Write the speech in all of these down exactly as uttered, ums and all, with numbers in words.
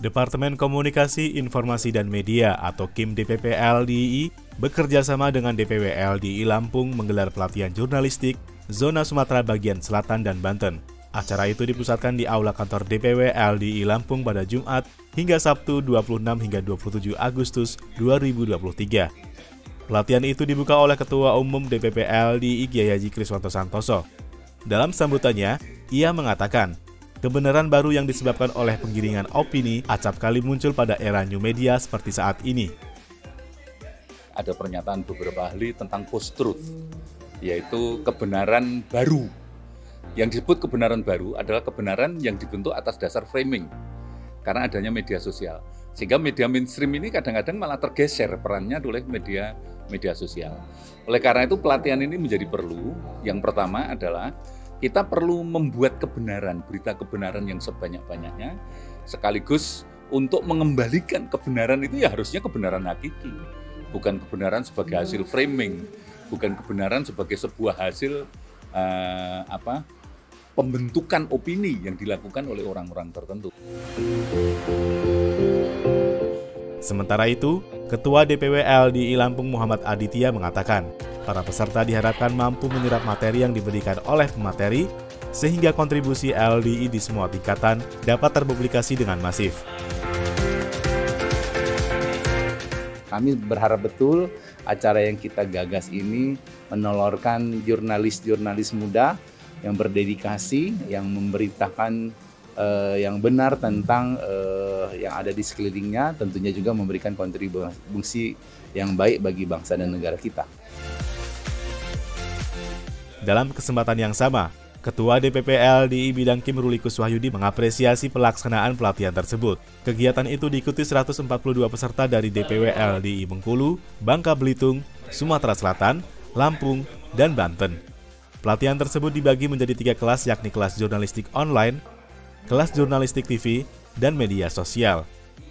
Departemen Komunikasi, Informasi dan Media atau Kim D P P L D I I bekerja sama dengan D P W L D I I Lampung menggelar pelatihan jurnalistik Zona Sumatera bagian Selatan dan Banten. Acara itu dipusatkan di Aula Kantor D P W L D I I Lampung pada Jumat hingga Sabtu dua puluh enam hingga dua puluh tujuh Agustus dua ribu dua puluh tiga. Pelatihan itu dibuka oleh Ketua Umum D P P L D I I Kiai Haji Kriswanto Santoso. Dalam sambutannya, ia mengatakan, kebenaran baru yang disebabkan oleh penggiringan opini acap kali muncul pada era new media seperti saat ini. Ada pernyataan beberapa ahli tentang post-truth, yaitu kebenaran baru. Yang disebut kebenaran baru adalah kebenaran yang dibentuk atas dasar framing, karena adanya media sosial. Sehingga media mainstream ini kadang-kadang malah tergeser perannya oleh media media sosial. Oleh karena itu pelatihan ini menjadi perlu. Yang pertama adalah kita perlu membuat kebenaran, berita kebenaran yang sebanyak-banyaknya, sekaligus untuk mengembalikan kebenaran itu ya harusnya kebenaran hakiki, bukan kebenaran sebagai hasil framing, bukan kebenaran sebagai sebuah hasil uh, apa pembentukan opini yang dilakukan oleh orang-orang tertentu. Sementara itu, Ketua D P W L D I I Lampung Muhammad Aditya mengatakan, para peserta diharapkan mampu menyerap materi yang diberikan oleh pemateri, sehingga kontribusi L D I I di semua tingkatan dapat terpublikasi dengan masif. Kami berharap betul acara yang kita gagas ini menolorkan jurnalis-jurnalis muda yang berdedikasi, yang memberitakan uh, yang benar tentang uh, yang ada di sekelilingnya, tentunya juga memberikan kontribusi yang baik bagi bangsa dan negara kita. Dalam kesempatan yang sama, Ketua D P P L D I I Bidang Kim Rulikus Wahyudi mengapresiasi pelaksanaan pelatihan tersebut. Kegiatan itu diikuti seratus empat puluh dua peserta dari D P W L D I I Bengkulu, Bangka Belitung, Sumatera Selatan, Lampung, dan Banten. Pelatihan tersebut dibagi menjadi tiga kelas, yakni kelas jurnalistik online, kelas jurnalistik T V, dan media sosial.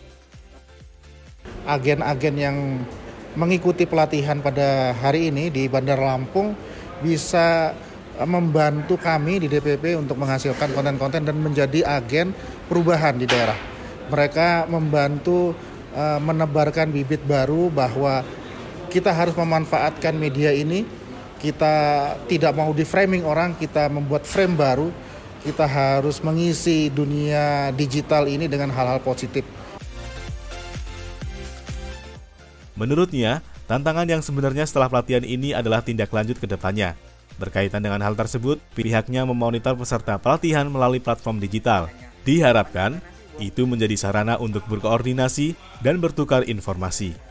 Agen-agen yang mengikuti pelatihan pada hari ini di Bandar Lampung bisa membantu kami di D P P untuk menghasilkan konten-konten dan menjadi agen perubahan di daerah. Mereka membantu uh, menebarkan bibit baru bahwa kita harus memanfaatkan media ini. Kita tidak mau di-framing orang, kita membuat frame baru. Kita harus mengisi dunia digital ini dengan hal-hal positif. Menurutnya, tantangan yang sebenarnya setelah pelatihan ini adalah tindak lanjut ke depannya. Berkaitan dengan hal tersebut, pihaknya memonitor peserta pelatihan melalui platform digital. Diharapkan, itu menjadi sarana untuk berkoordinasi dan bertukar informasi.